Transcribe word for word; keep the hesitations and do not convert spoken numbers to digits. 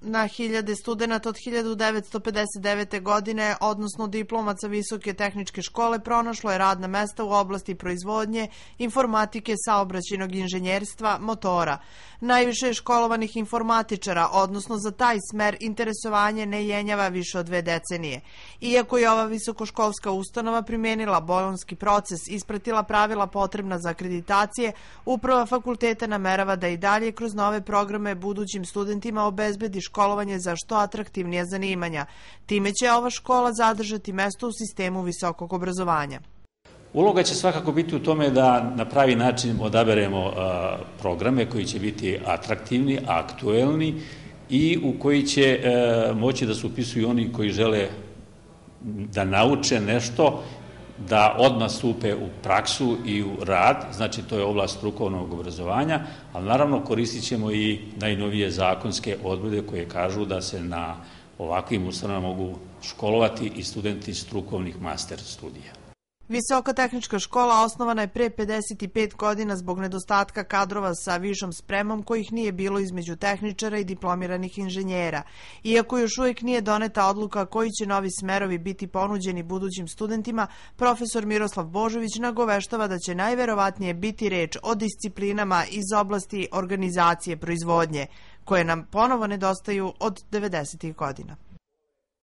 na hiljade studenta od hiljadu devetsto pedeset devete. godine, odnosno diplomaca Visoke tehničke škole, pronašlo je radna mesta u oblasti proizvodnje, informatike, saobraćajnog inženjerstva, motora. Najviše je školovanih informatičara, odnosno za taj smer interesovanje ne jenjava više od dve decenije. Iako je ova visokoškolska ustanova primenila bolonjski proces, ispratila pravila potrebna za akreditacije, uprava fakulteta namerava da i dalje kroz nove programe budućim studentima obezbedi školovanje za što atraktivnija zanimanja. Time će ova škola zadržati mesto u sistemu visokog obrazovanja. Uloga će svakako biti u tome da na pravi način odaberemo programe koji će biti atraktivni, aktuelni i u koji će moći da se upisuju oni koji žele da nauče nešto, da odmah stupe u praksu i u rad, znači to je oblast strukovnog obrazovanja, ali naravno koristit ćemo i najnovije zakonske odredbe koje kažu da se na ovakvim ustanovama mogu školovati i studenti strukovnih master studija. Visoka tehnička škola osnovana je pre pedeset pet godina zbog nedostatka kadrova sa višom spremom kojih nije bilo između tehničara i diplomiranih inženjera. Iako još uvijek nije doneta odluka koji će novi smerovi biti ponuđeni budućim studentima, profesor Miroslav Božović nagoveštava da će najverovatnije biti reč o disciplinama iz oblasti organizacije proizvodnje, koje nam ponovo nedostaju od devedesetih godina.